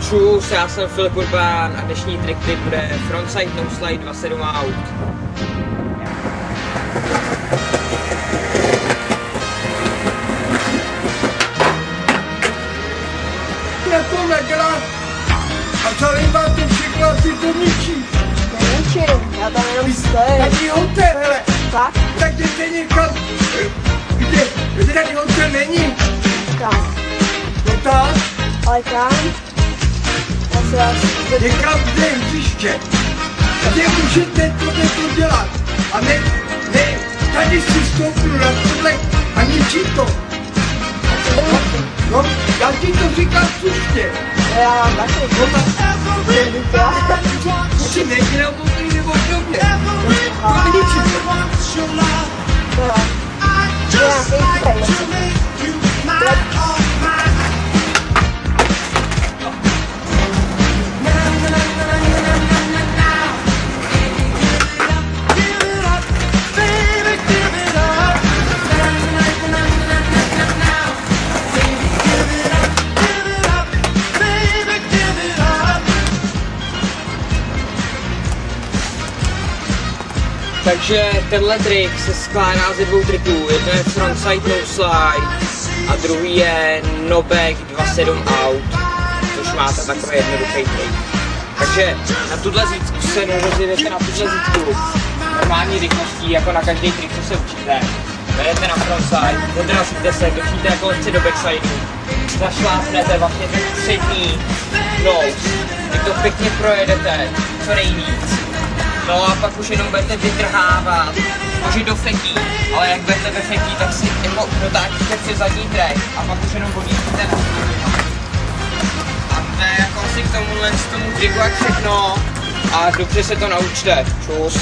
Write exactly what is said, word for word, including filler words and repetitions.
Čus, já jsem Filip Urban a dnešní trik tip bude frontside no slide dvacet sedm out. Na to nedělá a celý vám to všechno asi to ničí. Ničím, já tam jenom stojím. Tady hotel, hele. Tak? Tak jdete někam, kde, kde tady hotel není. Kam? No tak, Ale kam? Já se vás... někam kde je hřiště. Kde můžete tohle to dělat. A ne, ne, tady si stoupnu na tohle a ničí to. No, já ti to říkám slušně. Já mám taky. No tak, si nedělal mobilní nebo obdobně. To ničí to. To jo. To je nějaký stej. Takže tenhle trik se skládá ze dvou triků. Jedno je frontside no slide a druhý je no back dvacet sedm out, což máte takový jednoduchý trik. Takže na tuhle zítku se rozjedete na tuhle zítku normální rychlostí, jako na každý trik, co se učíte. Vedete na frontside, odrazíte se, držíte jako lehce do backsideu, zašlápnete vlastně ten přední nose, vy to pěkně projedete, co nejvíc. No a pak už jenom budete vytrhávat, možná do fetí, ale jak budete ve fetí, tak si jako dotáčíte přes zadní track a pak už jenom hodíte na a to je jako asi k tomuhle, k tomu triku jak všechno a dobře se to naučte. Čus.